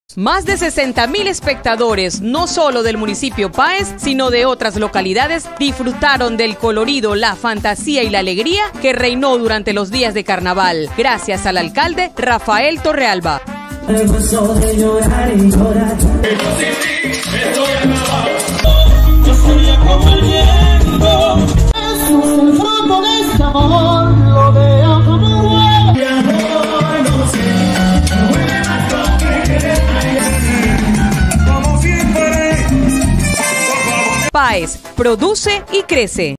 Más de 60.000 espectadores, no solo del municipio Páez, sino de otras localidades, disfrutaron del colorido, la fantasía y la alegría que reinó durante los días de carnaval, gracias al alcalde Rafael Torrealba. Páez produce y crece.